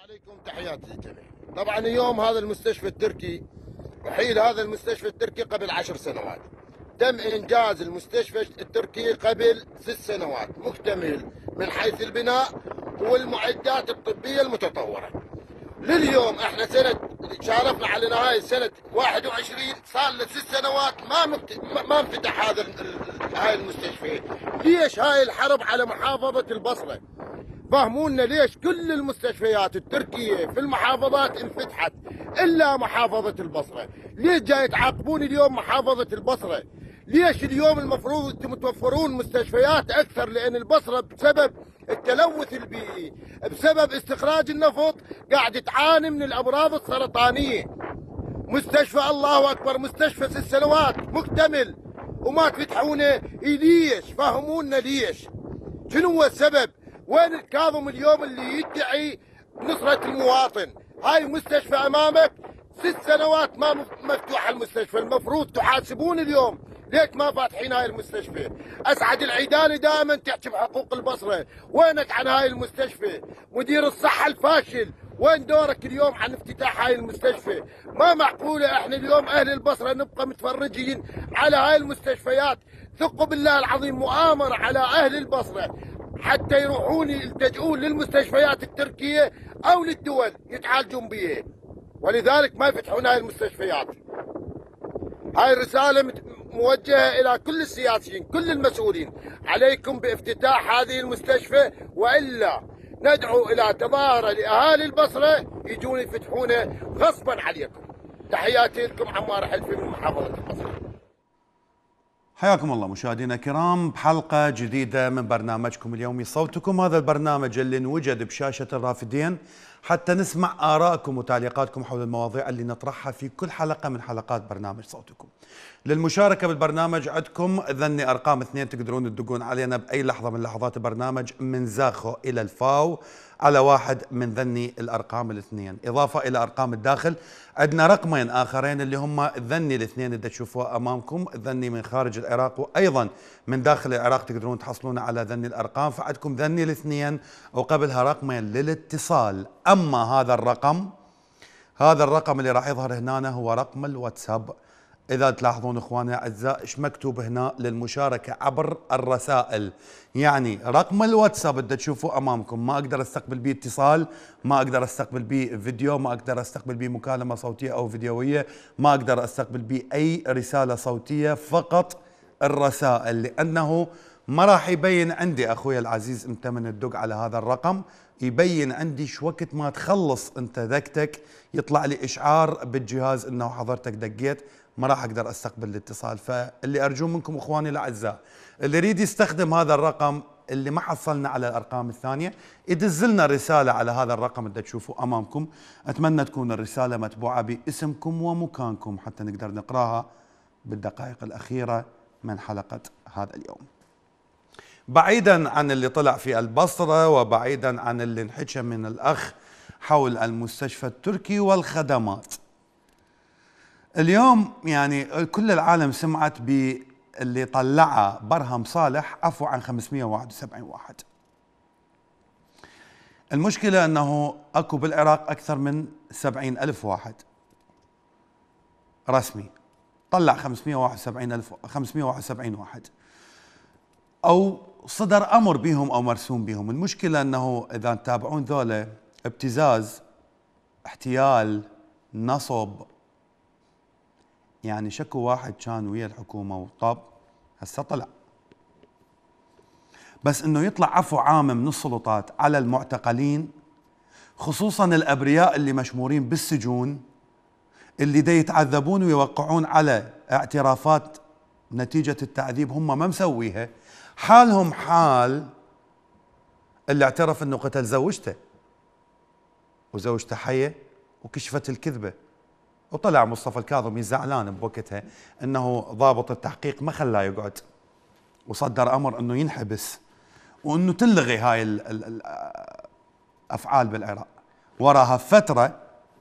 عليكم، تحياتي للجميع. طبعا اليوم هذا المستشفى التركي وحيد هذا المستشفى التركي قبل 10 سنوات. تم إنجاز المستشفى التركي قبل 6 سنوات، مكتمل من حيث البناء والمعدات الطبية المتطورة. لليوم احنا سنة شارفنا على نهاية سنة 21، صار له 6 سنوات ما انفتح هاي المستشفى. ليش هاي الحرب على محافظة البصرة؟ فهمونا ليش كل المستشفيات التركية في المحافظات انفتحت إلا محافظة البصرة؟ ليش جاي تعاقبون اليوم محافظة البصرة؟ ليش اليوم المفروض انتم توفرون مستشفيات أكثر؟ لأن البصرة بسبب التلوث البيئي، بسبب استخراج النفط، قاعد تعاني من الأمراض السرطانية. مستشفى الله أكبر، مستشفى 6 سنوات مكتمل وما تفتحونه، ليش؟ فهمونا ليش؟ شنو هو السبب؟ وين الكاظم اليوم اللي يدعي نصرة المواطن؟ هاي مستشفى امامك 6 سنوات ما مفتوحه المستشفى، المفروض تحاسبون اليوم، ليش ما فاتحين هاي المستشفى؟ اسعد العيداني دائما تحكي بحقوق البصره، وينك عن هاي المستشفى؟ مدير الصحه الفاشل، وين دورك اليوم عن افتتاح هاي المستشفى؟ ما معقوله احنا اليوم اهل البصره نبقى متفرجين على هاي المستشفيات. ثقوا بالله العظيم، مؤامره على اهل البصره حتى يروحون يلتجؤون للمستشفيات التركية أو للدول يتعالجون بها، ولذلك ما يفتحون هاي المستشفيات. هاي الرسالة موجهة إلى كل السياسيين، كل المسؤولين، عليكم بافتتاح هذه المستشفى، وإلا ندعو إلى تظاهرة لأهالي البصرة يجون يفتحونه غصبا عليكم. تحياتي لكم، عمار حلفي من محافظة البصرة. حياكم الله مشاهدينا الكرام بحلقة جديدة من برنامجكم اليومي صوتكم، هذا البرنامج اللي انوجد بشاشة الرافدين حتى نسمع آرائكم وتعليقاتكم حول المواضيع اللي نطرحها في كل حلقة من حلقات برنامج صوتكم. للمشاركة بالبرنامج عندكم ذني أرقام 2 تقدرون تدقون علينا بأي لحظة من لحظات البرنامج من زاخو إلى الفاو على واحد من ذني الأرقام الاثنين، إضافة إلى أرقام الداخل عندنا رقمين آخرين اللي هم ذني الاثنين اللي تشوفوها أمامكم، ذني من خارج العراق وأيضا من داخل العراق تقدرون تحصلون على ذني الأرقام، فعندكم ذني الاثنين وقبلها رقمين للاتصال. أما هذا الرقم اللي راح يظهر هنا هو رقم الواتساب. إذا تلاحظون إخواني الأعزاء إيش مكتوب هنا؟ للمشاركة عبر الرسائل، يعني رقم الواتساب اللي تشوفوه أمامكم ما أقدر أستقبل به اتصال، ما أقدر أستقبل به فيديو، ما أقدر أستقبل به مكالمة صوتية أو فيديوية، ما أقدر أستقبل به أي رسالة صوتية، فقط الرسائل، لأنه ما راح يبين عندي أخوي العزيز أنت من تدق على هذا الرقم، يبين عندي شو وقت ما تخلص أنت دقتك يطلع لي إشعار بالجهاز أنه حضرتك دقيت، ما راح اقدر استقبل الاتصال. فاللي ارجو منكم اخواني الاعزاء اللي يريد يستخدم هذا الرقم اللي ما حصلنا على الارقام الثانيه يدز لنا رساله على هذا الرقم اللي تشوفوه امامكم. اتمنى تكون الرساله متبوعه باسمكم ومكانكم حتى نقدر نقراها بالدقائق الاخيره من حلقه هذا اليوم. بعيدا عن اللي طلع في البصره وبعيدا عن اللي انحكى من الاخ حول المستشفى التركي والخدمات، اليوم يعني كل العالم سمعت باللي طلعه برهم صالح عفو عن 571 واحد. المشكلة أنه أكو بالعراق أكثر من 70 ألف واحد رسمي طلع 571 واحد أو صدر أمر بهم أو مرسوم بهم. المشكلة أنه إذا تتابعون ذولا ابتزاز، احتيال، نصب، يعني شكو واحد كان ويا الحكومة وطاب هسه طلع، بس انه يطلع عفو عام من السلطات على المعتقلين، خصوصا الابرياء اللي مشمورين بالسجون اللي دا يتعذبون ويوقعون على اعترافات نتيجة التعذيب هم ما مسويها، حالهم حال اللي اعترف انه قتل زوجته وزوجته حية وكشفت الكذبة، وطلع مصطفى الكاظمي زعلان بوقتها انه ضابط التحقيق ما خلاه يقعد وصدر امر انه ينحبس وانه تلغي هاي الافعال بالعراق. وراها فتره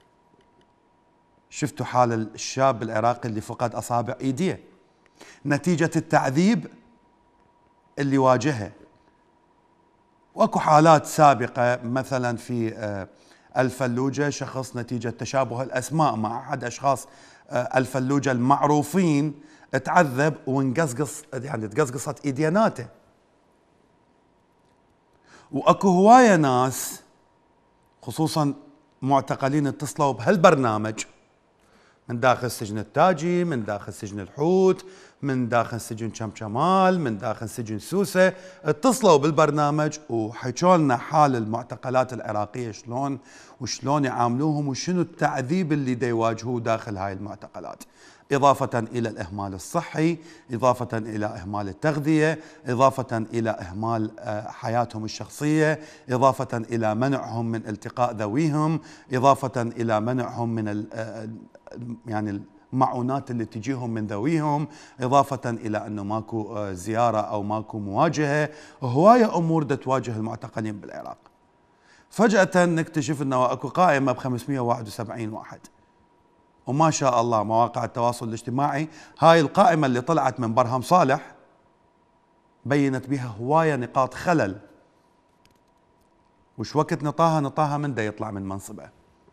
شفتوا حال الشاب العراقي اللي فقد اصابع ايديه نتيجه التعذيب اللي واجهه. واكو حالات سابقه مثلا في الفلوجة شخص نتيجة تشابه الأسماء مع أحد أشخاص الفلوجة المعروفين تعذب وانقصقص، يعني تقصقصت إيدياناته. وأكو هواية ناس خصوصا معتقلين اتصلوا بهالبرنامج من داخل سجن التاجي، من داخل سجن الحوت، من داخل سجن شمشمال، من داخل سجن سوسة، اتصلوا بالبرنامج وحكوا لنا حال المعتقلات العراقية شلون وشلون يعاملوهم وشنو التعذيب اللي دا يواجهوه داخل هاي المعتقلات، إضافة إلى الإهمال الصحي، إضافة إلى إهمال التغذية، إضافة إلى إهمال حياتهم الشخصية، إضافة إلى منعهم من التقاء ذويهم، إضافة إلى منعهم من يعني المعونات اللي تجيهم من ذويهم، إضافة إلى أنه ماكو زيارة أو ماكو مواجهة، هواية أمور دا تواجه المعتقلين بالعراق. فجأة نكتشف أنه أكو قائمة ب 571 واحد، وما شاء الله مواقع التواصل الاجتماعي هاي القائمة اللي طلعت من برهم صالح بينت بها هواية نقاط خلل، وش وقت نطاها من دا يطلع من منصبه.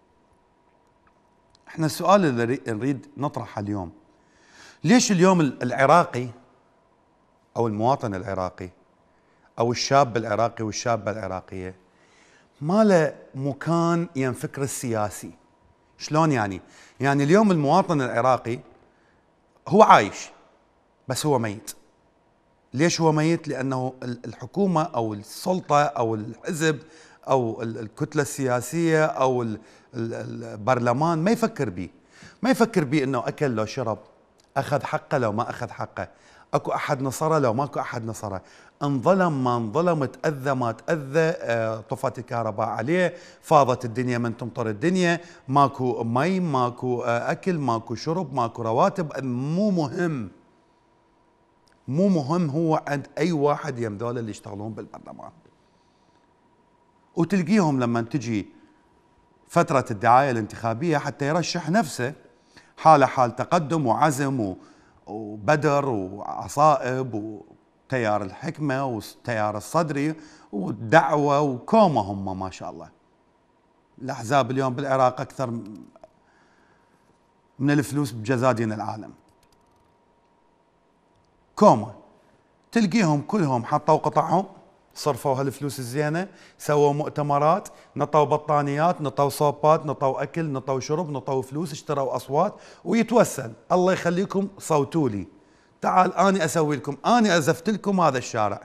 احنا السؤال اللي نريد نطرحه اليوم، ليش اليوم العراقي او المواطن العراقي او الشاب العراقي والشابة العراقية ما له مكان ينفكر السياسي؟ شلون يعني؟ يعني اليوم المواطن العراقي هو عايش بس هو ميت. ليش هو ميت؟ لأنه الحكومة أو السلطة أو الحزب أو الكتلة السياسية أو البرلمان ما يفكر به، ما يفكر به أنه أكل لو شرب، أخذ حقه لو ما أخذ حقه، أكو أحد نصره لو ماكو أحد نصره، انظلم ما انظلم، تأذى ما تأذى، طفت الكهرباء عليه، فاضت الدنيا من تمطر الدنيا، ماكو مي، ماكو أكل، ماكو شرب، ماكو رواتب، مو مهم، مو مهم هو عند أي واحد يم ذول اللي يشتغلون بالبرلمان. وتلقيهم لما تجي فترة الدعاية الانتخابية حتى يرشح نفسه حاله حال تقدم وعزم وبدر وعصائب وتيار الحكمة وتيار الصدري والدعوة وكومة، هم ما شاء الله الأحزاب اليوم بالعراق أكثر من الفلوس بجزادين العالم، كومة. تلقيهم كلهم حطوا قطعهم، صرفوا هالفلوس الزينة، سووا مؤتمرات، نطوا بطانيات، نطوا صوبات، نطوا أكل، نطوا شرب، نطوا فلوس، اشتروا أصوات، ويتوسل الله يخليكم صوتوا لي، تعال أنا أسوي لكم، أنا أزفت لكم هذا الشارع.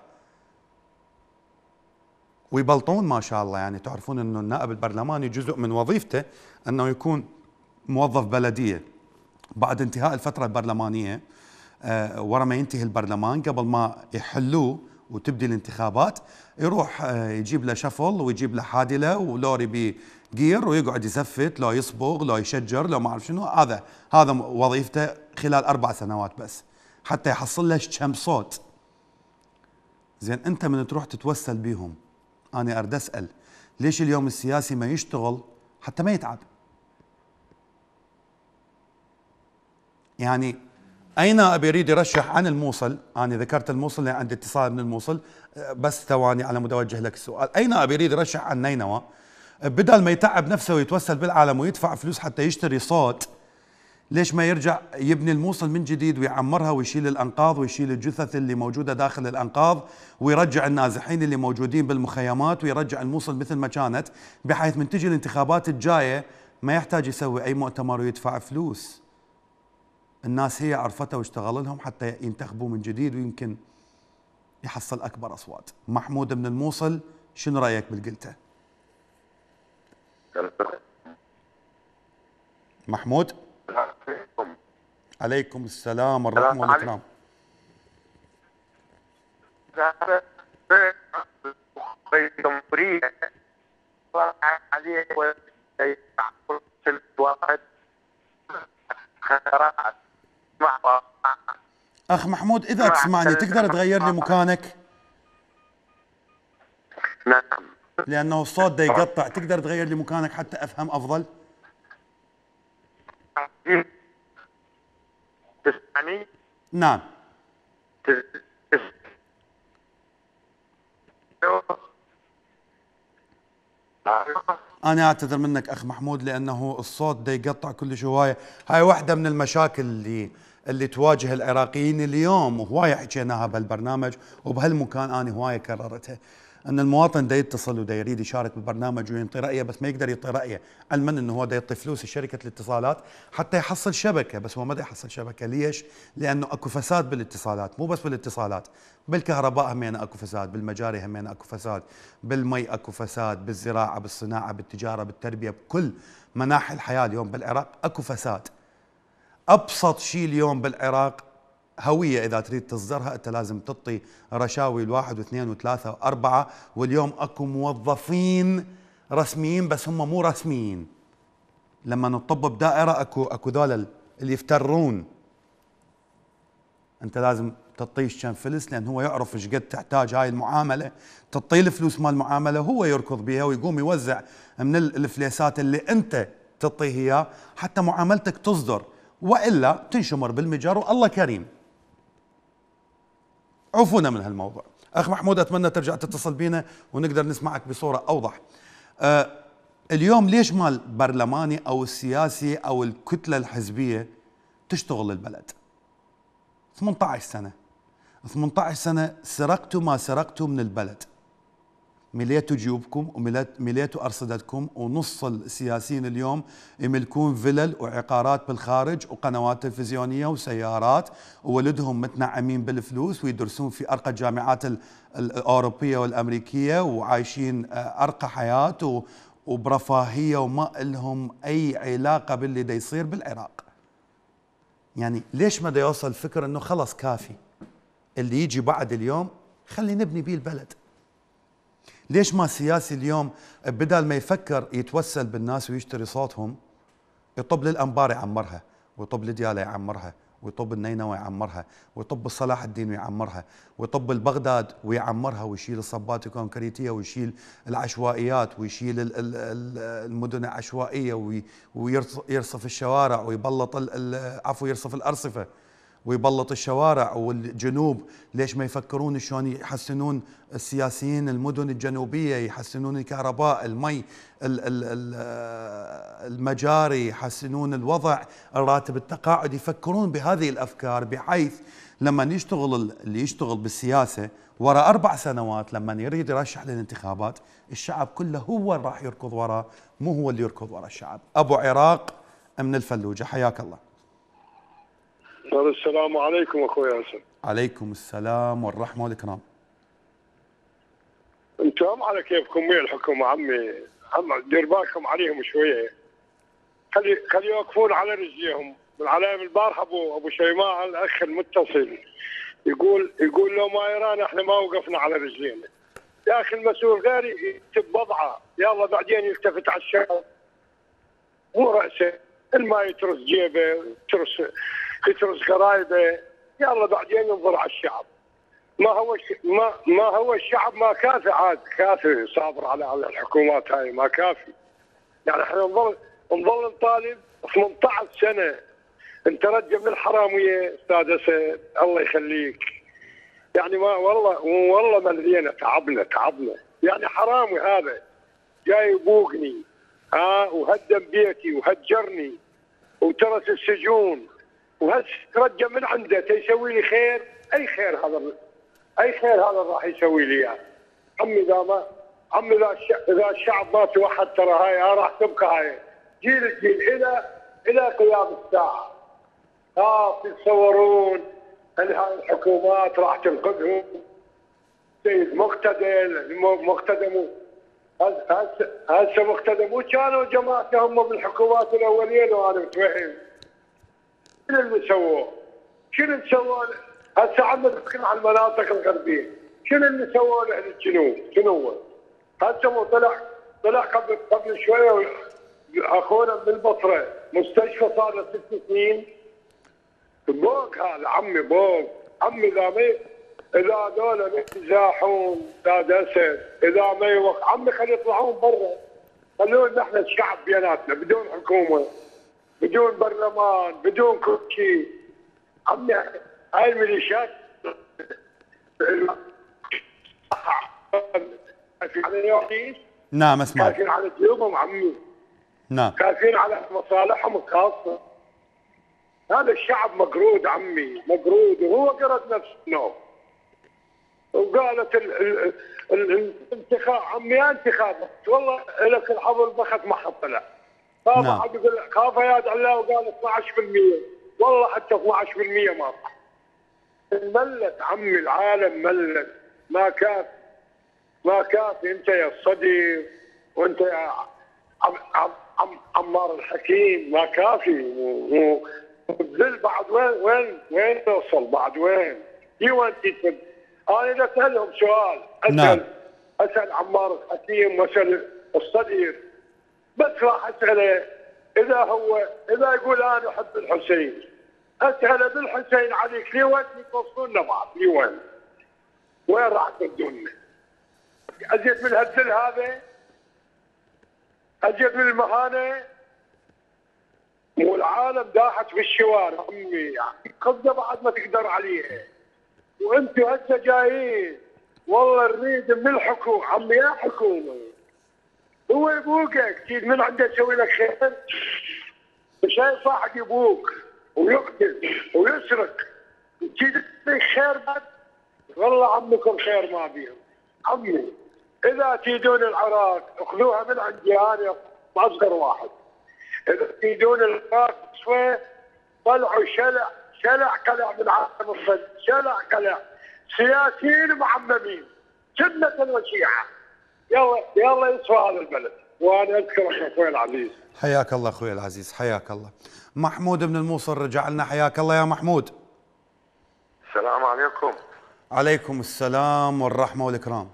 ويبلطون ما شاء الله. يعني تعرفون أنه النائب البرلماني جزء من وظيفته أنه يكون موظف بلدية. بعد انتهاء الفترة البرلمانية ورا ما ينتهي البرلمان قبل ما يحلوه وتبدي الانتخابات، يروح يجيب له شفل ويجيب له حادله ولوري بجير ويقعد يزفت، لو يصبغ، لو يشجر، لو ما اعرف شنو. هذا وظيفته خلال 4 سنوات بس حتى يحصل له كم صوت. زين انت من تروح تتوسل بيهم، انا اريد اسال ليش اليوم السياسي ما يشتغل حتى ما يتعب؟ يعني اي نائب يريد يرشح عن الموصل، انا ذكرت الموصل لان عندي اتصال من الموصل، بس ثواني على مود اوجه لك السؤال، اي نائب يريد يرشح عن نينوى بدل ما يتعب نفسه ويتوسل بالعالم ويدفع فلوس حتى يشتري صوت، ليش ما يرجع يبني الموصل من جديد ويعمرها ويشيل الانقاض ويشيل الجثث اللي موجوده داخل الانقاض ويرجع النازحين اللي موجودين بالمخيمات ويرجع الموصل مثل ما كانت، بحيث من تجي الانتخابات الجايه ما يحتاج يسوي اي مؤتمر ويدفع فلوس. الناس هي عرفته واشتغل لهم حتى ينتخبوا من جديد ويمكن يحصل أكبر أصوات. محمود من الموصل، شنو رأيك بالقلته؟ محمود؟ عليكم السلام ورحمة الله وبركاته. أخ محمود إذا تسمعني تقدر تغير لي مكانك؟ نعم. لأنه الصوت دا يقطع، تقدر تغير لي مكانك حتى أفهم أفضل؟ تسمعني؟ نعم. انا اعتذر منك اخ محمود لانه الصوت دا يقطع كل شويه. هاي واحده من المشاكل اللي تواجه العراقيين اليوم، وهوايه حكيناها بهالبرنامج وبهالمكان، انا هوايه كررتها، ان المواطن دا يتصل ودا يريد يشارك بالبرنامج وينطي رايه، بس ما يقدر يعطي رايه علما انه هو دا يعطي فلوس لشركه الاتصالات حتى يحصل شبكه، بس هو ما دا يحصل شبكه. ليش؟ لانه اكو فساد بالاتصالات، مو بس بالاتصالات، بالكهرباء همين اكو فساد، بالمجاري همين اكو فساد، بالمي اكو فساد، بالزراعه، بالصناعه، بالتجاره، بالتربيه، بكل مناحي الحياه اليوم بالعراق اكو فساد. ابسط شيء اليوم بالعراق هويه، اذا تريد تصدرها انت لازم تعطي رشاوي الواحد واثنين وثلاثه واربعه، واليوم اكو موظفين رسميين بس هم مو رسميين. لما نطب بدائره اكو ذول اللي يفترون، انت لازم تعطيه كم فلس لان هو يعرف ايش قد تحتاج هاي المعامله، تعطيه الفلوس مال المعامله هو يركض بها ويقوم يوزع من الفليسات اللي انت تعطيه اياه حتى معاملتك تصدر، والا تنشمر بالمجر والله كريم. عفونا من هالموضوع. اخ محمود اتمنى ترجع تتصل بينا ونقدر نسمعك بصوره اوضح. اليوم ليش ما البرلماني او السياسي او الكتله الحزبيه تشتغل البلد؟ 18 سنه 18 سنه سرقتوا ما سرقتوا من البلد، مليتوا جيوبكم ومليتوا أرصدتكم، ونص السياسيين اليوم يملكون فلل وعقارات بالخارج وقنوات تلفزيونية وسيارات، وولدهم متنعمين بالفلوس ويدرسون في أرقى الجامعات الأوروبية والأمريكية وعايشين أرقى حياة وبرفاهية، وما لهم أي علاقة باللي دا يصير بالعراق. يعني ليش ما دا يوصل الفكر أنه خلص كافي اللي يجي بعد اليوم خلي نبني بيه البلد؟ ليش ما السياسي اليوم بدل ما يفكر يتوسل بالناس ويشتري صوتهم، يطب للأنبار يعمرها، ويطب لديالى يعمرها، ويطب النينوى يعمرها، ويطب الصلاح الدين ويعمرها، ويطب البغداد ويعمرها، ويشيل الصبات الكونكريتية، ويشيل العشوائيات، ويشيل المدن العشوائية، ويرصف الشوارع ويبلط عفوا يرصف الأرصفة ويبلط الشوارع والجنوب. ليش ما يفكرون شلون يحسنون السياسيين المدن الجنوبية، يحسنون الكهرباء، المي، المجاري، يحسنون الوضع، الراتب التقاعد، يفكرون بهذه الأفكار بحيث لما يشتغل اللي يشتغل بالسياسة وراء 4 سنوات لما يريد يرشح للانتخابات الشعب كله هو اللي راح يركض وراه، مو هو اللي يركض ورا الشعب. أبو عراق من الفلوجة، حياك الله. السلام عليكم اخوي ياسر. عليكم السلام والرحمه والاكرام. انتم على كيفكم ويا الحكومه عمي، دير بالكم عليهم شويه، خلي يوقفون على رجليهم. من عليهم البارحه ابو شيماء الاخ المتصل يقول لو ما يرانا احنا ما وقفنا على رجلينا. يا اخي المسؤول غير يكتب وضعه، يلا بعدين يلتفت على الشعب مو راسه، ما يترس جيبه يترس قرايبه، يلا بعدين ينظر على الشعب. ما هو الشعب ما كافي، عاد كافي صابر على الحكومات هاي ما كافي. يعني احنا نظل نطالب 18 سنه. انت رجع من الحراميه استاذ اسد الله يخليك. يعني ما والله ملينا تعبنا. يعني حرامي هذا جاي يبوقني وهدم بيتي وهجرني وترس السجون، وهس رجع من عنده تيسوي لي خير. اي خير هذا راح يسوي لي اياه. عمي اذا الشعب ما توحد ترى هاي راح تبقى هاي جيل الى قيام الساعه. يتصورون ان هاي الحكومات راح تنقذهم. سيد مقتدم هسه مقتدم وكانوا جماعته هم بالحكومات الاولين، وانا متوهم شنو اللي سووه؟ هسه عم نحكي عن المناطق الغربيه، شنو اللي سووه اهل الجنوب؟ شنو هو؟ هسه طلع قبل شويه اخونا من البصره مستشفى صار له 6 سنين. بوق هذا عمي بوق. عمي اذا دول ما يزاحون استاذ اسد، اذا ما يوقف عمي خلي يطلعون برا، خلونا نحن الشعب بيناتنا بدون حكومه بدون برلمان بدون كل شيء. عمي هاي الميليشيات نعم اسمعك. خايفين على جيوبهم عمي. نعم. خايفين على مصالحهم الخاصه. هذا الشعب مقرود عمي، مقرود، وهو قرد نفسه النوم. وقالت الانتخاب عمي انتخابات، والله لك الحظ البخت ما حط له. خاف نعم. احد يقول خاف يا الله وقال 12%، والله حتى 12% ما صح. ملت عمي، العالم ملت، ما كافي، ما كافي. انت يا الصديق وانت يا عمار الحكيم ما كافي. والذل بعد وين نوصل بعد وين؟ وين تتم؟ انا اذا اسالهم سؤال، نعم. اسال عمار الحكيم واسال الصديق، بس راح اساله اذا يقول انا احب الحسين، اساله بالحسين عليك لوين توصلون لبعض؟ لوين؟ وين راح تودونا؟ ازيد من هالذل هذا؟ ازيد من المهانه؟ والعالم داحت بالشوارع عمي، يعني قبضه بعد ما تقدر عليها. وانتم هسه جايين والله نريد من الحكومه عمي، يا حكومه هو يبوقك تجي من عنده يسوي لك خير؟ شايف واحد يبوق ويقتل ويسرق تجي لك خير بعد؟ والله عمكم خير ما بيهم عمي. اذا تريدون العراق اخذوها من عندي انا اصغر واحد. اذا تريدون العراق شوي طلعوا شلع قلع من عالم الصدق، شلع قلع سياسيين معممين سنة وشيعة. يلا يصفى هذا البلد. وانا اذكرك اخوي العزيز. حياك الله اخوي العزيز، حياك الله. محمود من الموصل رجع لنا، حياك الله يا محمود. السلام عليكم. عليكم السلام والرحمة والإكرام.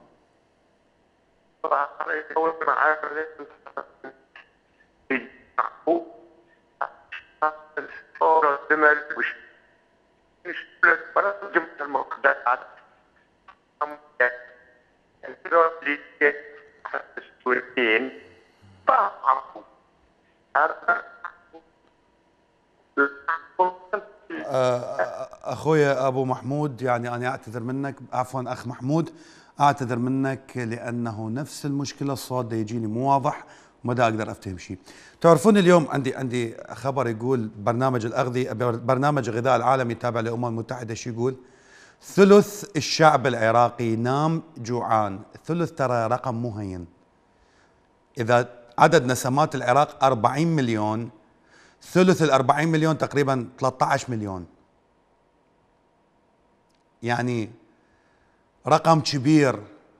اخويا ابو محمود، يعني انا اعتذر منك، عفوا اخ محمود، اعتذر منك لانه نفس المشكله، الصوت دا يجيني مو واضح وما دا اقدر افتهم شيء. تعرفون اليوم عندي خبر يقول برنامج الاغذيه، برنامج الغذاء العالمي التابع للامم المتحده، شو يقول؟ ثلث الشعب العراقي ينام جوعان. ثلث ترى رقم مو هين. اذا عدد نسمات العراق 40 مليون، ثلث ال 40 مليون تقريبا 13 مليون، يعني رقم كبير.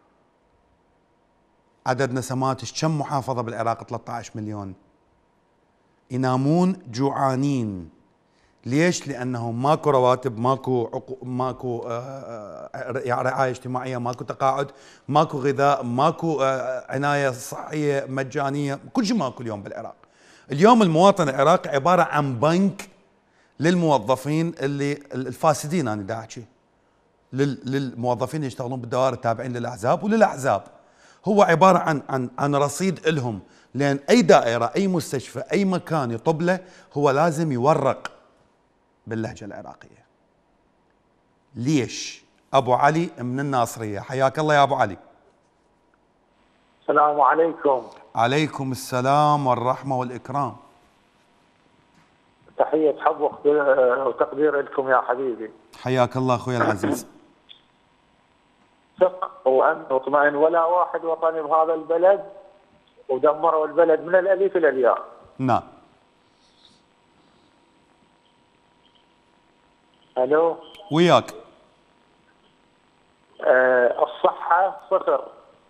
عدد نسمات كم محافظة بالعراق؟ 13 مليون ينامون جوعانين. ليش؟ لأنه ماكو رواتب، ماكو رعاية اجتماعية، ماكو تقاعد، ماكو غذاء، ماكو عناية صحية مجانية، كل شيء ماكو اليوم بالعراق. اليوم المواطن العراقي عبارة عن بنك للموظفين اللي الفاسدين، أنا دا أحكي للموظفين اللي يشتغلون بالدوائر التابعين للأحزاب وللأحزاب. هو عبارة عن رصيد لهم، لأن أي دائرة، أي مستشفى، أي مكان يطب له هو لازم يورق باللهجة العراقية. ليش؟ أبو علي من الناصرية، حياك الله يا أبو علي. السلام عليكم. عليكم السلام والرحمة والإكرام. تحية حب وتقدير لكم يا حبيبي. حياك الله أخوي العزيز. ثق وأمن واطمئن، ولا واحد وطني بهذا البلد، ودمروا البلد من الألف إلى الياء. نعم. ألو. وياك. الصحة صفر،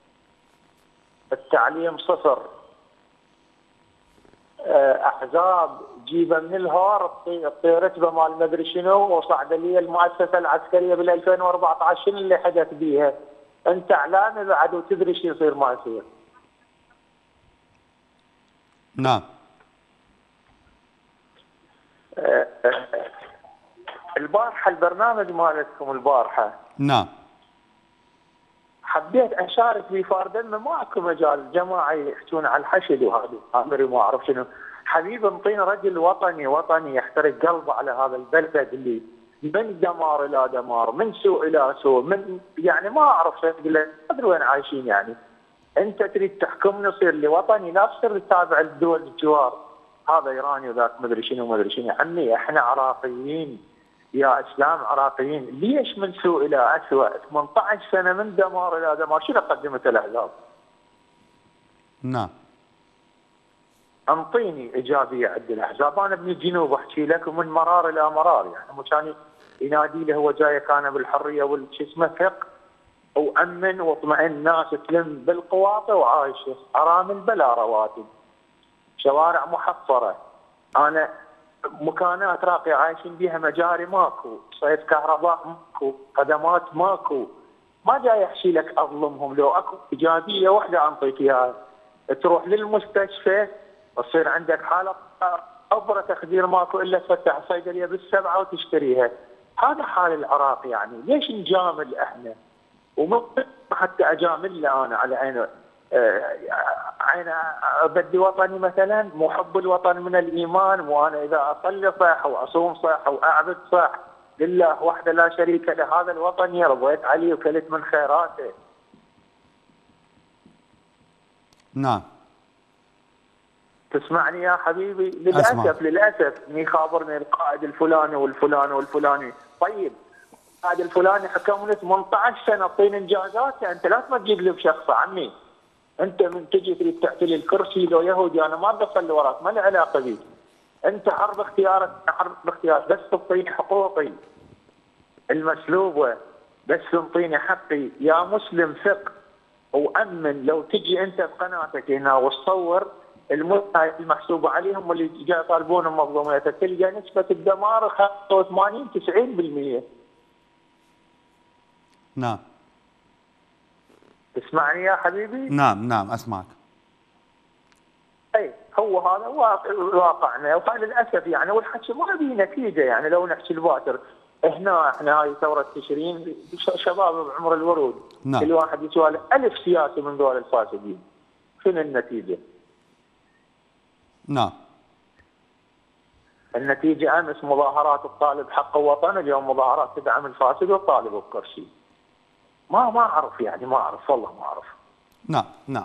التعليم صفر، أحزاب جيبه من الهار، تطير رتبه مال مدري شنو، وصعد لي المؤسسة العسكرية بال 2014 شنو اللي حدث بيها؟ أنت إعلامي بعد وتدري شو يصير ما يصير. نعم. البارحة البرنامج مالتكم البارحة، نعم، حبيت اشارك بفرد انه ماكو مجال جماعه يحكون على الحشد وهذا امري ما اعرف شنو. حبيبي انطينا رجل وطني يحترق قلبه على هذا البلد اللي من دمار الى دمار، من سوء الى سوء، من يعني ما اعرف شو اقول لك، ما ادري وين عايشين يعني. انت تريد تحكمني يصير لي وطني، لا تصير تتابع الدول الجوار، هذا ايراني وذاك مدري شنو مدري شنو. يا عمي احنا عراقيين يا اسلام، عراقيين. ليش من سوء الى اسوء؟ 18 سنه من دمار الى دمار، شنو قدمت الاحزاب؟ نعم. انطيني ايجابيه عند الاحزاب. انا ابن الجنوب احكي لك، ومن مرار الى مرار يعني مو كان ينادي له هو جاي كان بالحريه والشو اسمه ثق وامن واطمئن، ناس تلم بالقواطع وعايشه، ارامل بلا رواتب، شوارع محفره، انا مكانات راقيه عايشين بيها، مجاري ماكو، صيد كهرباء ماكو، خدمات ماكو. ما جاي احكي لك اظلمهم، لو اكو ايجابيه واحده اعطيك اياها، تروح للمستشفى تصير عندك حاله ابره تخدير ماكو الا تفتح صيدليه بالسبعه وتشتريها. هذا حال العراق يعني. ليش نجامل احنا؟ ومو حتى اجامل له انا على عينه انا بدي وطني مثلا، محب الوطن من الايمان، وانا اذا اصلي صح واصوم صح واعبد صح لله وحده لا شريك له، هذا الوطن رضيت عليه وكلت من خيراته. نعم. تسمعني يا حبيبي؟ للاسف أسمع. للاسف يخابرني القائد الفلاني والفلاني والفلاني. طيب القائد الفلاني حكمني 18 سنه، اعطيني انجازاته، انت لا تمجد لي بشخصه عمي. انت من تجي تريد تعتلي الكرسي لو يهودي انا ما بدي اصلي وراك، ما لي علاقه بيك. انت حر باختيارك، حر باختيارك، بس تعطيني حقوقي المسلوبه، بس انطيني حقي يا مسلم. ثق وامن. لو تجي انت بقناتك هنا وتصور المدة المحسوبه عليهم واللي جاي يطالبون بمظلوميته، تلقى نسبه الدمار 85 90%. نعم. تسمعني يا حبيبي؟ نعم نعم اسمعك. اي هو هذا واقعنا، وهذا للاسف يعني. والحكي ما به نتيجه يعني. لو نحكي الباكر هنا احنا هاي ثوره تشرين، شباب بعمر الورود، نعم. كل واحد يسوى 1000 سياسي من دول الفاسدين، شنو النتيجه؟ نعم. النتيجه امس مظاهرات الطالب حق وطن، اليوم مظاهرات تدعم الفاسد والطالب بكرسي. ما اعرف يعني، ما اعرف والله ما اعرف. نعم نعم.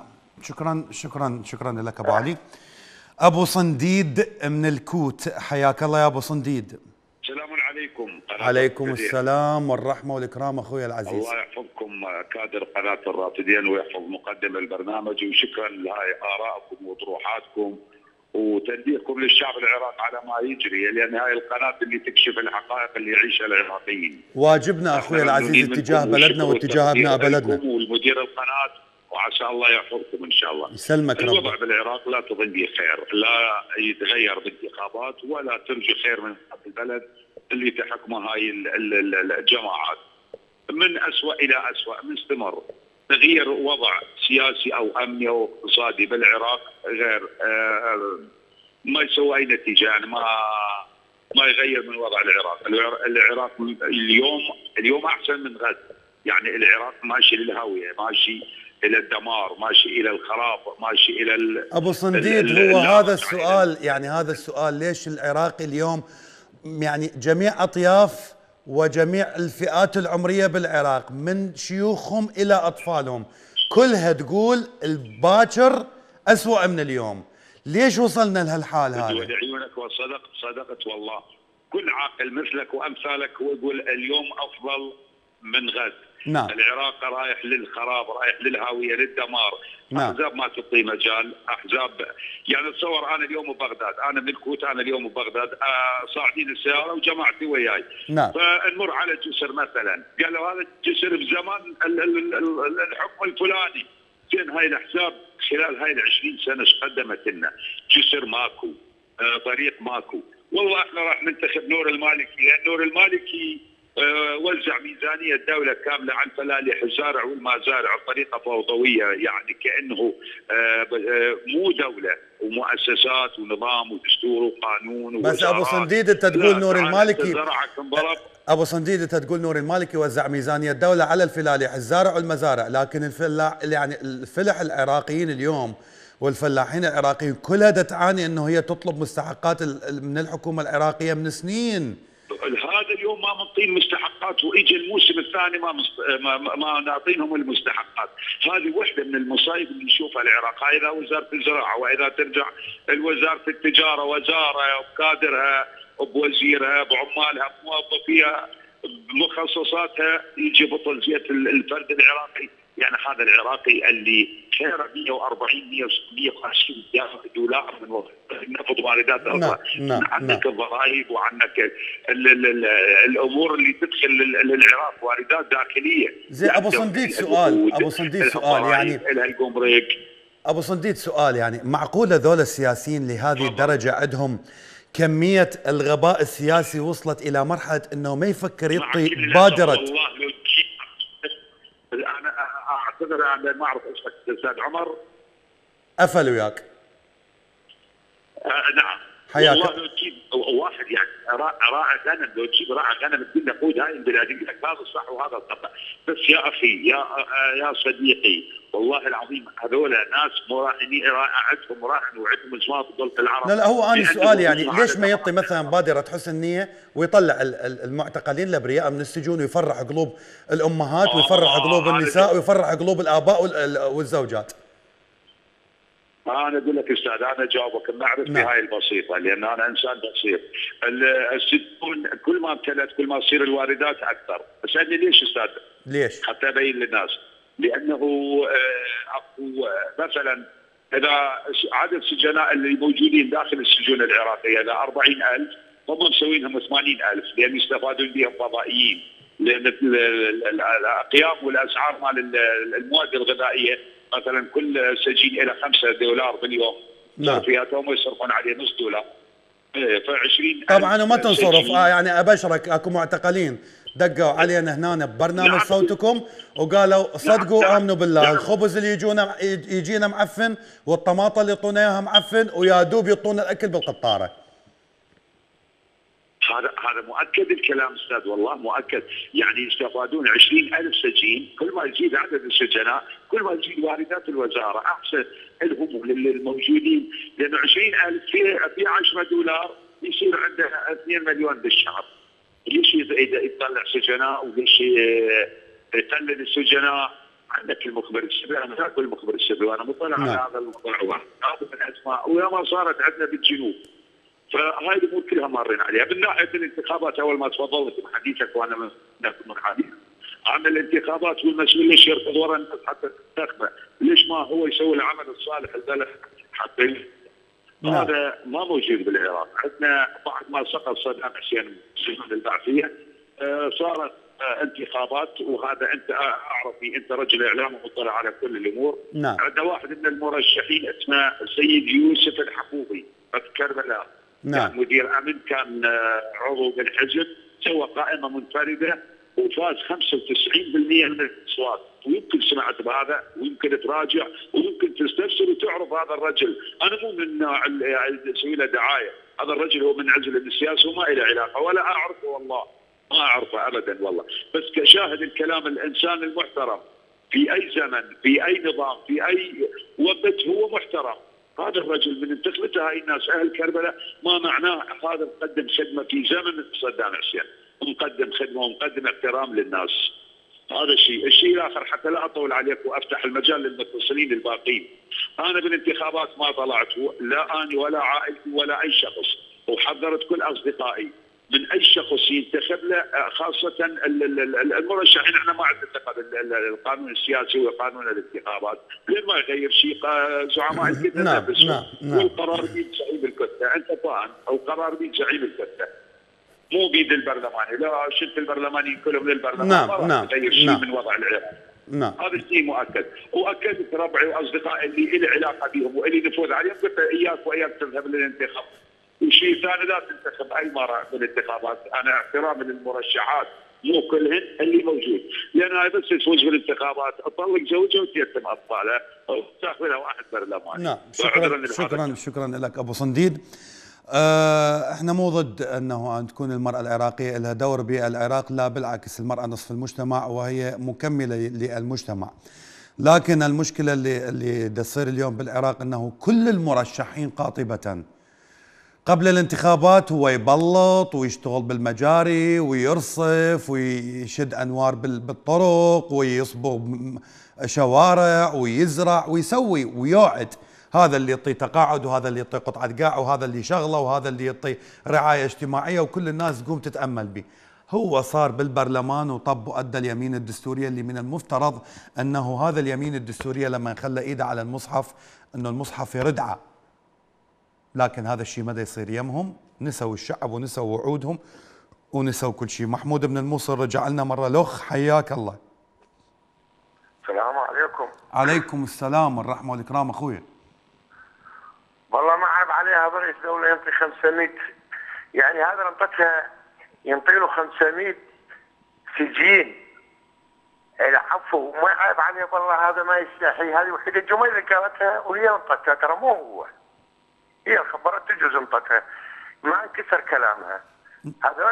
شكرا لك ابو علي. ابو صنديد من الكوت، حياك الله يا ابو صنديد. السلام عليكم. عليكم السلام والرحمه والاكرام اخوي العزيز. الله يحفظكم كادر قناه الرافدين ويحفظ مقدم البرنامج، وشكرا لهاي ارائكم وطروحاتكم وتنديكم للشعب العراقي على ما يجري، لان هاي القناه اللي تكشف الحقائق اللي يعيشها العراقيين. واجبنا اخوي العزيز اتجاه بلدنا واتجاه ابناء بلدنا. والمدير القناه، وعسى الله يحفظكم ان شاء الله. يسلمك ربك. الوضع بالعراق لا تظن به خير، لا يتغير بالانتخابات ولا ترجو خير من البلد اللي تحكمها هاي الجماعات. من اسوء الى اسوء مستمر. تغيير وضع سياسي او امني او اقتصادي بالعراق غير ما يسوي اي نتيجه، يعني ما يغير من وضع العراق. العراق اليوم احسن من غد، يعني العراق ماشي للهاويه، ماشي الى الدمار، ماشي الى الخراب، ماشي الى ابو صنديد هو هذا السؤال، يعني هذا السؤال ليش العراق اليوم يعني جميع اطياف وجميع الفئات العمريه بالعراق من شيوخهم الى اطفالهم كلها تقول الباكر اسوأ من اليوم. ليش وصلنا لهالحال هذا؟ عيونك وصدقت والله. كل عاقل مثلك وامثالك هو يقول اليوم افضل من غد. نعم. العراق رايح للخراب، رايح للهاويه، للدمار. نعم. احزاب ما تعطي مجال، احزاب يعني تصور انا اليوم ببغداد، انا من الكوت، انا اليوم ببغداد صاعدين السياره وجماعتي وياي. نعم. فنمر على جسر مثلا، قالوا هذا الجسر بزمان الحكم الفلاني. زين هاي الاحزاب خلال هاي ال20 سنه ايش قدمت لنا؟ جسر ماكو، طريق ماكو. والله احنا راح ننتخب نور المالكي، لان نور المالكي وزع ميزانيه الدوله كامله على الفلالح الزارع والمزارع بطريقه فوضويه، يعني كانه مو دوله ومؤسسات ونظام ودستور وقانون. بس ابو صنديد انت تقول نور المالكي، ابو صنديد انت تقول نور المالكي وزع ميزانيه الدوله على الفلالح الزارع والمزارع، لكن يعني الفلاح العراقيين اليوم والفلاحين العراقيين كلها تعاني انه هي تطلب مستحقات من الحكومه العراقيه من سنين. هذا اليوم ما منطين مستحقات، واجى الموسم الثاني ما نعطينهم المستحقات. هذه واحده من المصايب اللي نشوفها العراق. هاي اذا وزاره الزراعه، واذا ترجع وزاره التجاره، وزاره بكادرها بوزيرها بعمالها بموظفيها بمخصصاتها، يجي بطل زيت الفرد العراقي. يعني هذا العراقي اللي خيره 140 150 دولار من نفط واردات اخرى. عندك الضرائب، وعندك الامور اللي تدخل للعراق واردات داخليه. زي ابو صنديد سؤال، يعني الجمرك. ابو صنديد سؤال، يعني معقوله ذول السياسيين لهذه الدرجه عندهم كميه الغباء السياسي وصلت الى مرحله انه ما يفكر يعطي بادره؟ انا اعتذر، انا ما اعرف اسمك استاذ عمر. قفل وياك. نعم حياك. والله لو تجيب واحد يعني راعي غنم، لو تجيب راعي غنم تقول له خذ هاي البلاد، يقول لك هذا الصح وهذا الخطا. بس يا اخي يا صديقي، والله العظيم هذول ناس عندهم راهن وعندهم اسماء بطولة العرب. لا هو انا سؤالي يعني ليش ما يعطي مثلا بادره حسن نيه ويطلع المعتقلين الابرياء من السجون ويفرح قلوب الامهات ويفرح قلوب النساء ويفرح قلوب الاباء والزوجات؟ انا اقول لك استاذ، انا جاوبك معرفتي هاي البسيطه، لان انا انسان بسيط. السجون كل ما امتلت كل ما تصير الواردات اكثر. اسالني ليش استاذ؟ ليش؟ حتى ابين للناس. لانه اكو مثلا اذا عدد السجناء اللي موجودين داخل السجون العراقيه اذا 40,000 هم مسوينهم 80,000، لان يستفادون بهم فضائيين، لان القيام والاسعار مال المواد الغذائيه مثلا كل سجين الى 5 دولار باليوم صرفياتهم يصرفون عليه نص دولار. ف 20 طبعا وما تنصرف. يعني ابشرك اكو معتقلين دقوا علينا هنا ببرنامج صوتكم وقالوا صدقوا امنوا بالله الخبز اللي يجينا معفن والطماطه اللي يعطونا اياها معفن ويا دوب يعطونا الاكل بالقطاره. هذا مؤكد الكلام استاذ، والله مؤكد. يعني يستفادون 20,000 سجين، كل ما يزيد عدد السجناء كل ما يزيد واردات الوزاره احسن لهم للموجودين، لانه 20,000 في 10 دولار يصير عنده 2 مليون بالشهر. ليش يطلع سجناء وليش يقلل السجناء؟ عندك المخبر السري، انا اقول المخبر السري وانا مطلع على هذا الموضوع، هذا من الاسماء وياما صارت عندنا بالجنوب. فهاي الامور كلها مارين عليها. من ناحيه الانتخابات اول ما تفضلت بحديثك وانا من حديث عن الانتخابات والمسؤول ليش يركض ورا الناس حتى تنتخبه؟ ليش ما هو يسوي العمل الصالح البلد حتى هذا ما موجود بالعراق. عندنا بعد ما سقط صدام حسين في البعثيه صارت انتخابات، وهذا انت اعرفي، انت رجل اعلام ومطلع على كل الامور. عندنا واحد من المرشحين اسمه السيد يوسف الحفوظي في كربلاء، كان مدير امن، كان عضو بالحزب، سوى قائمه منفرده وفاز 95% من الاصوات. ويمكن سمعت بهذا ويمكن تراجع ويمكن تستفسر وتعرف هذا الرجل. انا مو من النوع اللي اسوي له دعايه، هذا الرجل هو منعزل عن السياسه وما له علاقه ولا اعرفه، والله ما اعرفه ابدا والله. بس كشاهد الكلام الانسان المحترم في اي زمن في اي نظام في اي وقت هو محترم. هذا الرجل من انتخبته هاي الناس اهل كربلاء ما معناه هذا مقدم خدمه في زمن صدام حسين، مقدم خدمه ومقدم احترام للناس. هذا الشيء الاخر حتى لا اطول عليك وافتح المجال للمتصلين الباقين. انا بالانتخابات ما طلعت، لا اني ولا عائلتي ولا اي شخص، وحذرت كل اصدقائي من اي شخص ينتخب له، خاصه المرشحين. احنا ما عندنا ثقه بالقانون السياسي وقانون الانتخابات، لين ما يغير شيء زعماء الكتله والقرار بيد زعيم الكتله، انت فاهم، او قرار بيد زعيم الكتله مو بيد البرلماني. لا شلت البرلماني كلهم للبرلمان، ما راح يغير شيء من وضع العراق. هذا الشيء مؤكد. واكدت ربعي واصدقائي اللي لي علاقه بهم واللي نفوذ عليهم، قلت اياك واياك تذهب للانتخاب. وشيء ثاني لا تنتخب اي مره بالانتخابات، انا احترامي للمرشحات مو كلهن اللي موجود، لان هاي بس تفوز بالانتخابات تطلق زوجها وتيتم اطفالها او تاخذ لها واحد برلماني. شكرا لك ابو صنديد. احنا مو ضد انه تكون المرأة العراقية لها دور بالعراق، لا بالعكس، المرأة نصف المجتمع وهي مكملة للمجتمع. لكن المشكلة اللي تصير اليوم بالعراق انه كل المرشحين قبل الانتخابات هو يبلط ويشتغل بالمجاري ويرصف ويشد انوار بالطرق ويصبغ شوارع ويزرع ويسوي ويوعد. هذا اللي يعطي تقاعد، وهذا اللي يعطي قطعة قاع، وهذا اللي شغله، وهذا اللي يعطي رعاية اجتماعية، وكل الناس تقوم تتأمل به. هو صار بالبرلمان وطب وأدى اليمين الدستورية اللي من المفترض أنه هذا اليمين الدستورية لما خلى إيده على المصحف أنه المصحف يردعه، لكن هذا الشيء مدى يصير يمهم. نسوا الشعب ونسوا وعودهم ونسوا كل شيء. محمود بن الموصل رجع لنا مرة الأخ، حياك الله. السلام عليكم. عليكم السلام والرحمة والإكرام أخوي. والله ما عيب عليها رئيس دولة ينطي 500، يعني هذا انطتها ينطي له 500 سجين. العفو ما عيب عليه والله، هذا ما يستحي. هذه وحده الجمل اللي قالتها وهي انطتها، ترى مو هو، هي خبرت تجوز انطتها، ما انكسر كلامها. هذول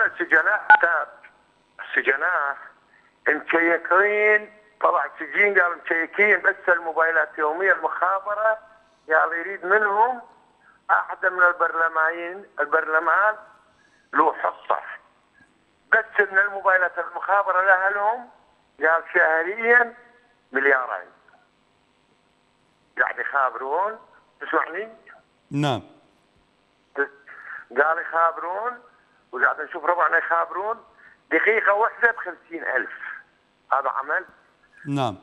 السجناء مشيكين، طلع سجين قال مشيكين بس الموبايلات يوميا. المخابرة قال يريد منهم احد من البرلمان له حصة بس من الموبايلات. المخابرة لها لهم قال شهريا مليارين قاعد يخابرون. تسمعني؟ نعم. قال يخابرون وقاعد نشوف ربعنا يخابرون دقيقة واحدة ب50,000. هذا عمل. نعم.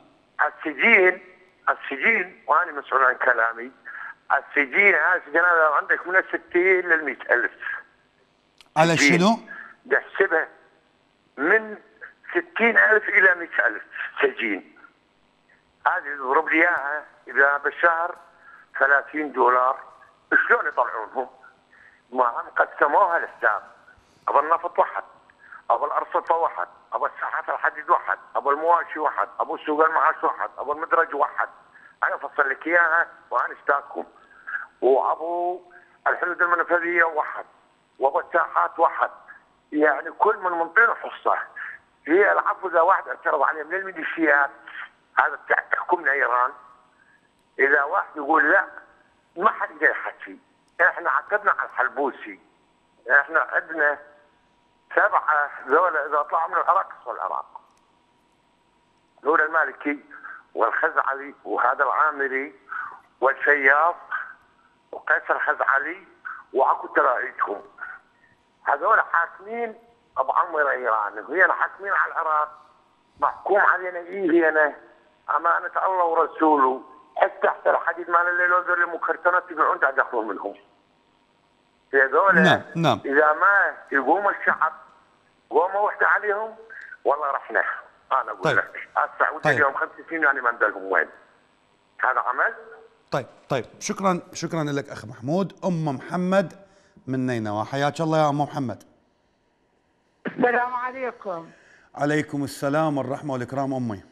السجين وانا مسؤول عن كلامي. السجين هذا السجناء عندك من 60 ل 100,000. على شنو؟ تحسبها من 60,000 إلى 100,000 سجين. هذه اضرب لي اياها اذا بالشهر $30. شلون يطلعونهم؟ ما هم قسموها الحساب. ابو النفط واحد، ابو الارصفه واحد، ابو الساحات الحديد واحد، ابو المواشي واحد، ابو سوق المعاش واحد، ابو المدرج واحد. انا افصل لك اياها وانا اشتاكم. وابو الحدود المنفذيه واحد، وابو الساحات واحد. يعني كل من منطقه حصه. هي العفو اذا واحد اعترض عليه من الميليشيات، هذا تحكمنا ايران. اذا واحد يقول لا ما حد يقدر يحكي. احنا عقدنا على الحلبوسي، احنا عندنا 7 ذولا اذا طلعوا من العراق يصلوا العراق. نور المالكي والخزعلي وهذا العامري والشياط وقيصر خزعلي وعكو ترايتهم. هذول حاكمين ابو عمر ايران، وهي حاكمين على العراق. محكوم علينا هنا امانه الله ورسوله. حتى تحت الحديد مال الليل وذول المكرتنات يبيعون تدخلون منهم. هذول نعم. اذا ما يقوم الشعب قومه وحده عليهم والله رحنا. انا اقول لك السعوديه اليوم 5 سنين يعني ما ندلهم وين. هذا عمل. طيب شكرا لك اخ محمود. محمد من نينوى، حياك الله يا محمد. السلام عليكم. عليكم السلام والرحمه والاكرام امي.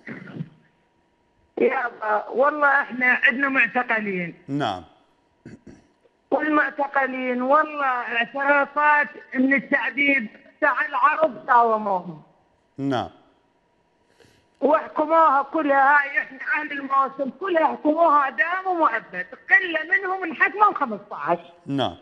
يابا والله احنا عندنا معتقلين. نعم. والمعتقلين والله اعترافات من التعذيب تاع العرب ساوموهم. نعم. وحكموها كلها. هاي احنا اهل الموسم كلها حكموها دام ومؤبد، قله منهم انحكموا 15. نعم.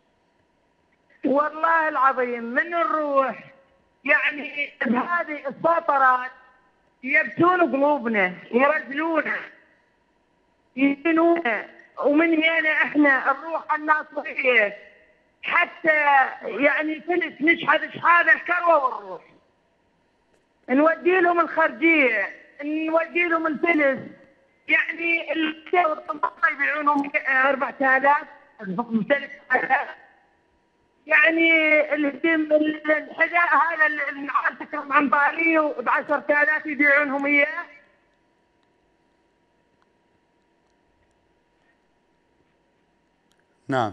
والله العظيم من الروح يعني بهذه السيطرات يبتون قلوبنا، يرجلونا، يدينونا. ومن هنا احنا الروح الناصريه حتى يعني فلس نشحذ الكروه والروح. نودي لهم الخارجيه، نودي لهم الفلس. يعني الطماطم يبيعونهم 4000 3,000. يعني الحذاء هذا اللي عارفه عن بالي ب 10,000 يبيعونهم اياه. نعم.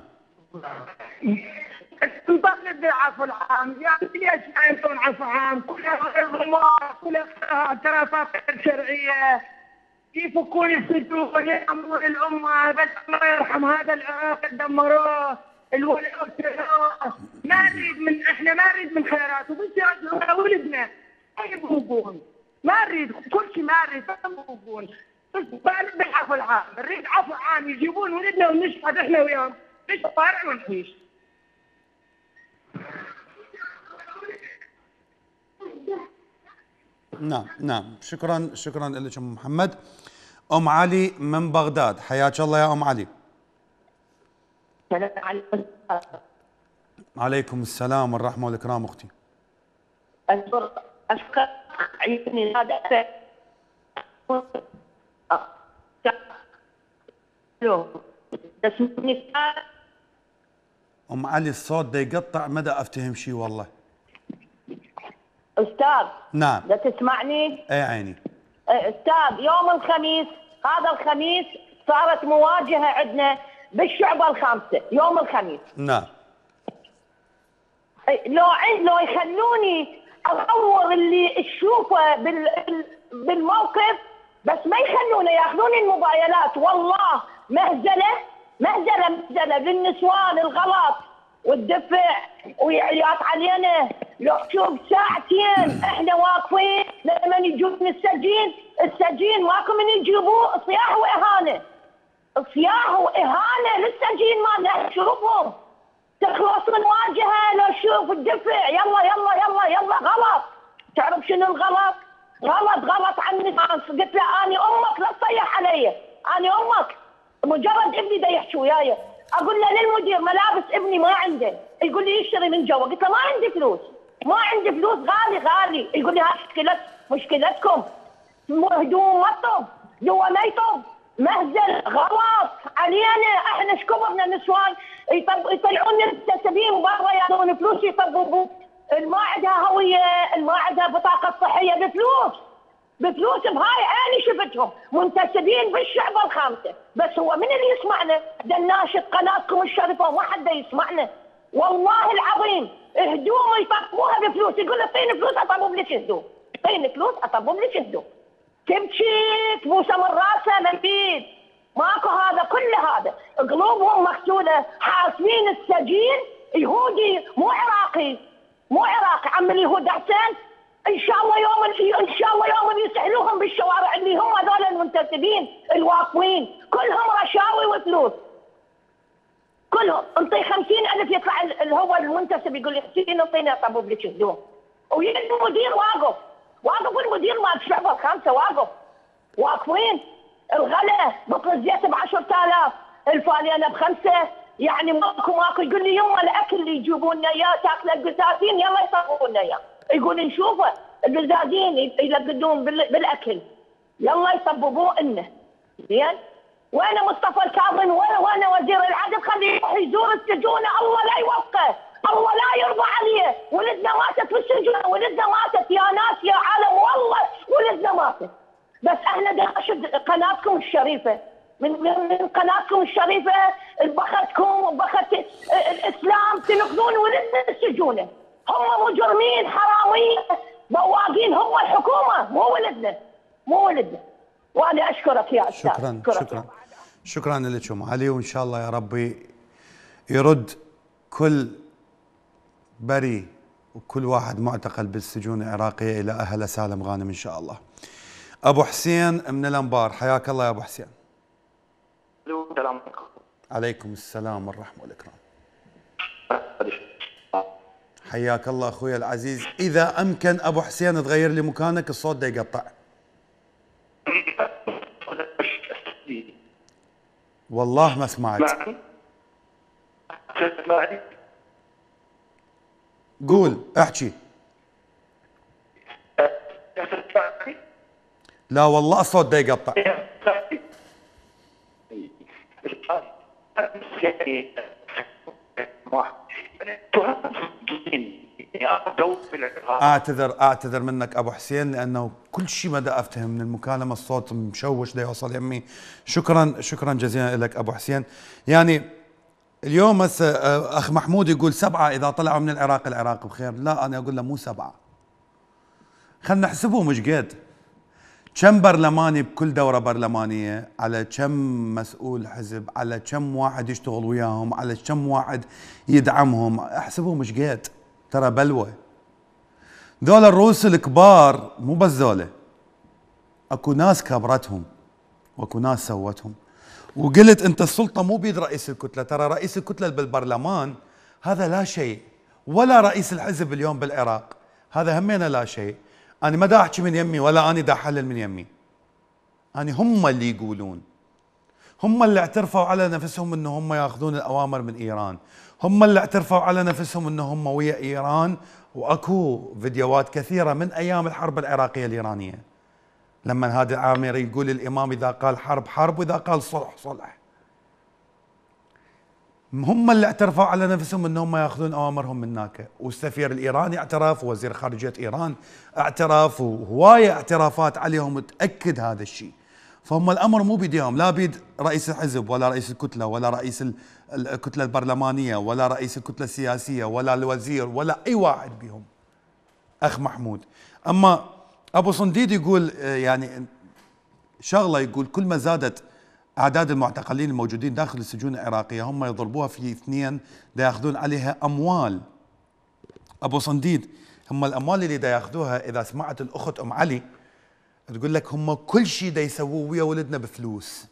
نطالب بالعفو العام. يعني ليش ما يعطون عفو عام؟ كلها غير ضمان، كلها اعترافات غير شرعيه. يفكون السجون يأمرون الامه. بس الله يرحم هذا العراق دمروه. الولد ما نريد احنا ما نريد من خيراته، بس يرجعون ولدنا. يبغون ما نريد كل شيء، ما نريد يبغون بس طالب بالعفو العام. نريد عفو عام يجيبون ولدنا ونشهد احنا وياهم، نشهد طالع ونعيش. نعم نعم، شكرا لك ام محمد. ام علي من بغداد، حياك الله يا ام علي. السلام عليكم. عليكم السلام والرحمه والاكرام اختي. اشكر عيوني هذا ام علي الصوت دا يقطع، ما دا افتهم شيء والله. استاذ نعم. لا تسمعني؟ اي عيني. استاذ يوم الخميس، هذا الخميس صارت مواجهه عندنا بالشعبه الخامسه يوم الخميس. نعم. لو يخلوني اصور اللي اشوفه بالموقف، بس ما يخلوني ياخذون الموبايلات. والله مهزله بالنسوان، الغلط والدفع ويعيط علينا. لو شوف ساعتين احنا واقفين لما يجون السجين ماكو من يجيبوه. صياح واهانه للسجين مالنا. نشوفهم تخلص المواجهه لو شوف الدفع. يلا غلط. تعرف شنو الغلط؟ غلط عن الناس. قلت له اني امك لا تصيح علي، اني امك. مجرد ابني دا يحكي وياي، اقول له للمدير ملابس ابني ما عنده، يقول لي يشتري من جوا. قلت له ما عندي فلوس غالي. يقول لي ها مشكلتكم، هدوم ما تطب، جوا ما يطب. مهزل غلط علينا احنا. شكبرنا نسوان يطلعون المنتسبين برا ياخذون فلوس يطببوا. ما عندها هويه، ما عندها بطاقه صحيه، بفلوس بهاي عيني شفتهم منتسبين بالشعبه الخامسه. بس هو من اللي يسمعنا؟ ده الناشط قناتكم الشريفه، وما حدا يسمعنا والله العظيم. هدوم يطبوها بفلوس، يقول له اعطيني فلوس اطبب لك هدوم، تبكي تبوسه من راسه منبيد. ماكو هذا كله. هذا قلوبهم مغسوله، حاسبين السجين يهودي مو عراقي. عم اليهود احسن. ان شاء الله يوم يسحلوهم بالشوارع اللي هم هذول المنتسبين الواقفين، كلهم رشاوي وفلوس. كلهم انطي 50,000 يطلع هو المنتسب يقول لي حسين انطيني اطبب لك هدوم. والمدير واقف المدير مال الشعبه الخامسه واقفين. الغلا بطل الزيت ب10,000، الفالينه ب5. يعني ماكو. يقول لي يما الاكل اللي يجيبون لنا اياه تاكله القزازين يلا يصرفون لنا اياه. يقول نشوفه القزازين يلقدون بالاكل يلا يصببوه لنا. زين وين مصطفى الكاظم؟ وين وزير العدل؟ خليه يروح يزور السجون. الله لا يوفقه، الله لا يرضى عليه. ولدنا ماتت في السجون، ولدنا ماتت يا ناس يا عالم، والله ولدنا ماتت. بس احنا ناشد قناتكم الشريفه، من قناتكم الشريفه بختكم وبخت الاسلام تنقذون ولدنا السجونه. هم مجرمين حراميه بواقين، هم الحكومه مو ولدنا. وانا اشكرك يا استاذ. شكرا لك ام علي، وان شاء الله يا ربي يرد كل بري وكل واحد معتقل بالسجون العراقيه الى اهله سالم غانم ان شاء الله. ابو حسين من الانبار، حياك الله يا ابو حسين. السلام عليكم. عليكم السلام والرحمه والاكرام. حياك الله اخوي العزيز. اذا امكن ابو حسين تغير لي مكانك، الصوت دا يقطع. والله ما سمعت. قول احكي. لا والله الصوت دا يقطع. اعتذر منك ابو حسين، لانه كل شيء ما دا افتهم من المكالمه، الصوت مشوش دا يوصل يمي. شكرا جزيلا لك ابو حسين. يعني اليوم اخ محمود يقول 7 اذا طلعوا من العراق بخير. لا انا اقول له مو 7، خلينا نحسبه مش قد. كم برلماني بكل دورة برلمانية، على كم مسؤول حزب، على كم واحد يشتغل وياهم، على كم واحد يدعمهم، احسبوا مش قد. ترى بلوى. ذولا الرؤوس الكبار مو بس ذولا، اكو ناس كبرتهم واكو ناس سوتهم. وقلت انت السلطة مو بيد رئيس الكتلة، ترى رئيس الكتلة بالبرلمان هذا لا شيء، ولا رئيس الحزب اليوم بالعراق هذا همينه لا شيء. انا ما دا احكي من يمي ولا اني دا احلل من يمي، انا هم اللي يقولون، هم اللي اعترفوا على نفسهم انه هم ياخذون الاوامر من ايران، هم اللي اعترفوا على نفسهم انه هم ويا ايران، واكو فيديوهات كثيره من ايام الحرب العراقيه الايرانيه لما هذا العامر يقول الامام اذا قال حرب حرب واذا قال صلح صلح. هم اللي اعترفوا على نفسهم انهم ياخذون اوامرهم من هناك، والسفير الايراني اعترف، ووزير خارجيه ايران اعترف، وهوايه اعترافات عليهم تاكد هذا الشيء. فهم الامر مو بيديهم، لا بيد رئيس الحزب ولا رئيس الكتله ولا رئيس الكتله البرلمانيه ولا رئيس الكتله السياسيه ولا الوزير ولا اي واحد بهم اخ محمود. اما ابو صنديد يقول يعني شغله، يقول كل ما زادت اعداد المعتقلين الموجودين داخل السجون العراقيه هم يضربوها في اثنين دا ياخذون عليها اموال. ابو صنديد هم الاموال اللي دا ياخذوها، اذا سمعت الاخت ام علي تقول لك هم كل شيء دا يسووه ويا ولدنا بفلوس.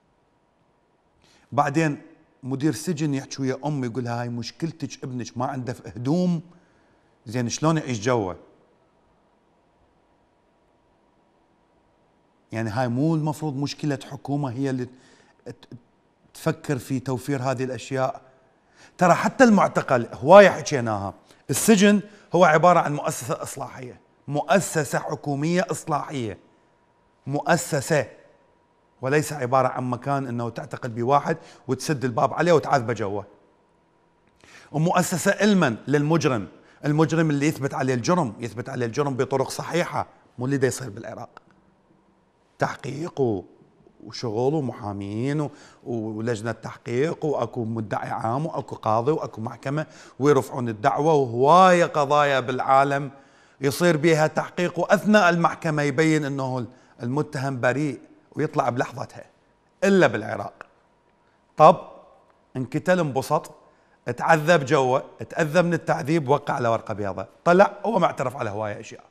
بعدين مدير سجن يحكي ويا ام يقول لها هاي مشكلتك، ابنك ما عنده هدوم، زين شلون يعيش جوا؟ يعني هاي مو المفروض مشكلة حكومة هي اللي تفكر في توفير هذه الأشياء؟ ترى حتى المعتقل هواية حكيناها، السجن هو عبارة عن مؤسسة إصلاحية، مؤسسة حكومية إصلاحية، مؤسسة، وليس عبارة عن مكان أنه تعتقل بواحد وتسد الباب عليه وتعذبه جوا. ومؤسسة علما للمجرم، المجرم اللي يثبت عليه الجرم يثبت عليه الجرم بطرق صحيحة، مو اللي دا يصير بالعراق، تحقيق وشغل ومحامين ولجنة تحقيق واكو مدعي عام واكو قاضي واكو محكمة ويرفعون الدعوة، وهواية قضايا بالعالم يصير بها تحقيق واثناء المحكمة يبين انه المتهم بريء ويطلع بلحظتها. الا بالعراق طب انقتل انبسط تعذب جوا، تأذى من التعذيب، وقع على ورقة بيضاء، طلع هو معترف على هواية اشياء،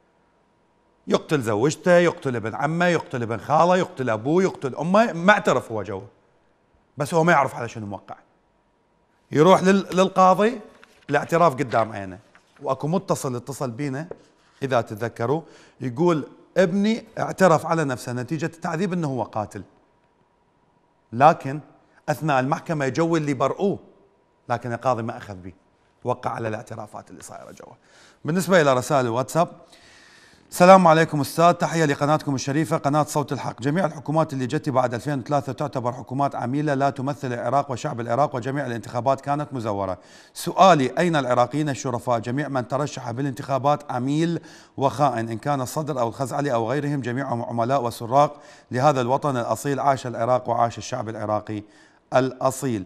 يقتل زوجته، يقتل ابن عمه، يقتل ابن خاله، يقتل ابوه، يقتل امه، ما اعترف هو جوا، بس هو ما يعرف على شنو موقع. يروح للقاضي الاعتراف قدام عينه، واكو متصل اتصل بينا اذا تتذكروا يقول ابني اعترف على نفسه نتيجة التعذيب انه هو قاتل، لكن اثناء المحكمة يجوا اللي برؤوه، لكن القاضي ما اخذ به، وقع على الاعترافات اللي صايره جوا. بالنسبة الى رسائل الواتساب، السلام عليكم أستاذ، تحية لقناتكم الشريفة قناة صوت الحق. جميع الحكومات اللي جت بعد 2003 تعتبر حكومات عميلة لا تمثل العراق وشعب العراق، وجميع الانتخابات كانت مزورة. سؤالي أين العراقيين الشرفاء؟ جميع من ترشح بالانتخابات عميل وخائن، إن كان الصدر أو الخزعلي أو غيرهم، جميعهم عملاء وسراق لهذا الوطن الأصيل. عاش العراق وعاش الشعب العراقي الأصيل.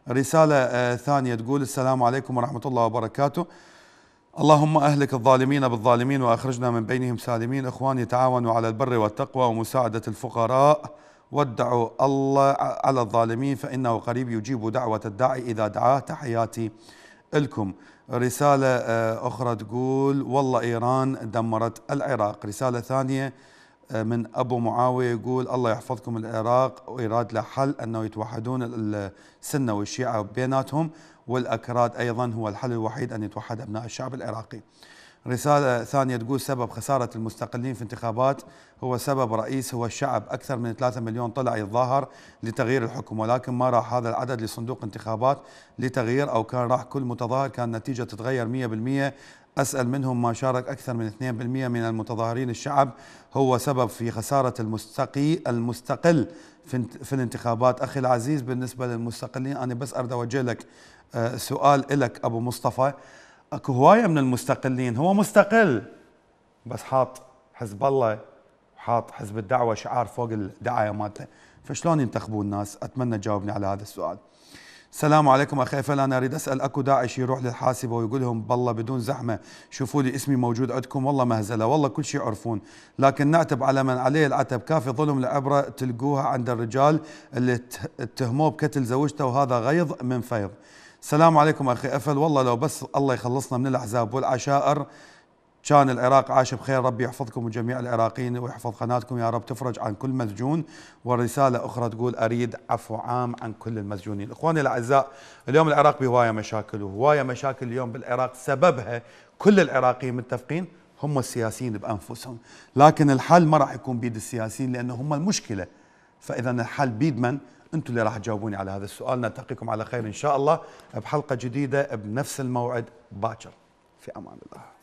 رسالة ثانية تقول السلام عليكم ورحمة الله وبركاته، اللهم أهلك الظالمين بالظالمين وأخرجنا من بينهم سالمين. إخواني تعاونوا على البر والتقوى ومساعدة الفقراء، وادعوا الله على الظالمين فإنه قريب يجيب دعوة الداعي إذا دعاه. تحياتي لكم. رسالة أخرى تقول والله إيران دمرت العراق. رسالة ثانية من أبو معاوية يقول الله يحفظكم العراق، وإيراد له حل أنه يتوحدون السنة والشيعة بيناتهم، والأكراد أيضا هو الحل الوحيد أن يتوحد أبناء الشعب العراقي. رسالة ثانية تقول سبب خسارة المستقلين في انتخابات هو سبب رئيس هو الشعب، أكثر من 3 مليون طلع يتظاهر لتغيير الحكم، ولكن ما راح هذا العدد لصندوق انتخابات لتغيير، أو كان راح كل متظاهر كان النتيجة تتغير 100%. أسأل منهم ما شارك أكثر من 2% من المتظاهرين. الشعب هو سبب في خسارة المستقل في الانتخابات. أخي العزيز بالنسبة للمستقلين أنا بس أريد أوجه لك سؤال إلك أبو مصطفى، أكو هواية من المستقلين هو مستقل بس حاط حزب الله وحاط حزب الدعوة شعار فوق الدعاية مالته، فشلون ينتخبون الناس؟ أتمنى تجاوبني على هذا السؤال. السلام عليكم أخي فل، أنا أريد أسأل أكو داعش يروح للحاسبة ويقول لهم بالله بدون زحمة شوفوا لي اسمي موجود عندكم، والله مهزلة، والله كل شيء يعرفون، لكن نعتب على من عليه العتب، كافي ظلم العبرة تلقوها عند الرجال اللي اتهموه بقتل زوجته، وهذا غيظ من فيض. السلام عليكم أخي أفل، والله لو بس الله يخلصنا من الأحزاب والعشائر كان العراق عاش بخير. ربي يحفظكم وجميع العراقيين ويحفظ قناتكم يا رب، تفرج عن كل مسجون. ورسالة أخرى تقول أريد عفو عام عن كل المسجونين. إخواني الأعزاء، اليوم العراق بهواية مشاكل، وهواية مشاكل اليوم بالعراق سببها كل العراقيين متفقين هم السياسيين بأنفسهم، لكن الحل ما راح يكون بيد السياسيين لأنه هم المشكلة. فإذا الحل بيد من؟ أنتم اللي راح تجاوبوني على هذا السؤال. نلتقيكم على خير إن شاء الله بحلقة جديدة بنفس الموعد باكر. في أمان الله.